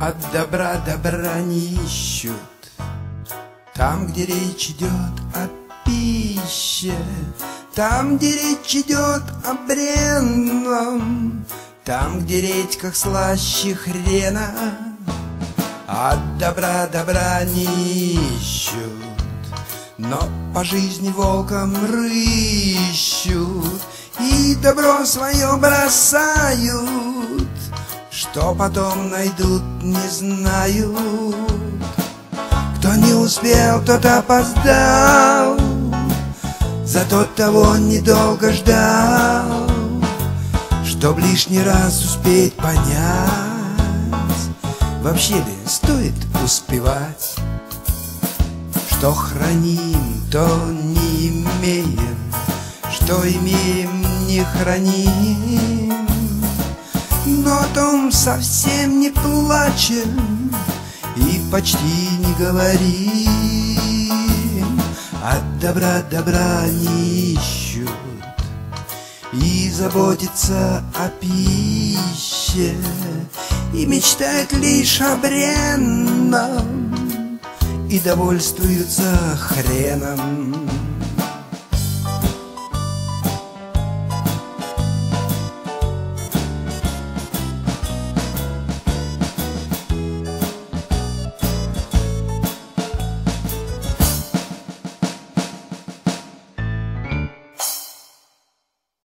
От добра добра не ищут. Там, где речь идет о пище, там, где речь идет о бренном, там, где редьках слаще хрена, от добра добра не ищут, но по жизни волком рыщут и добро свое бросают. Что потом найдут, не знают. Кто не успел, тот опоздал, зато того недолго ждал. Чтоб лишний раз успеть понять, вообще ли стоит успевать? Что храним, то не имеем, что имеем, не храним. Но о том совсем не плачем и почти не говорим. От добра добра не ищут и заботятся о пище, и мечтают лишь о бренном, и довольствуются хреном.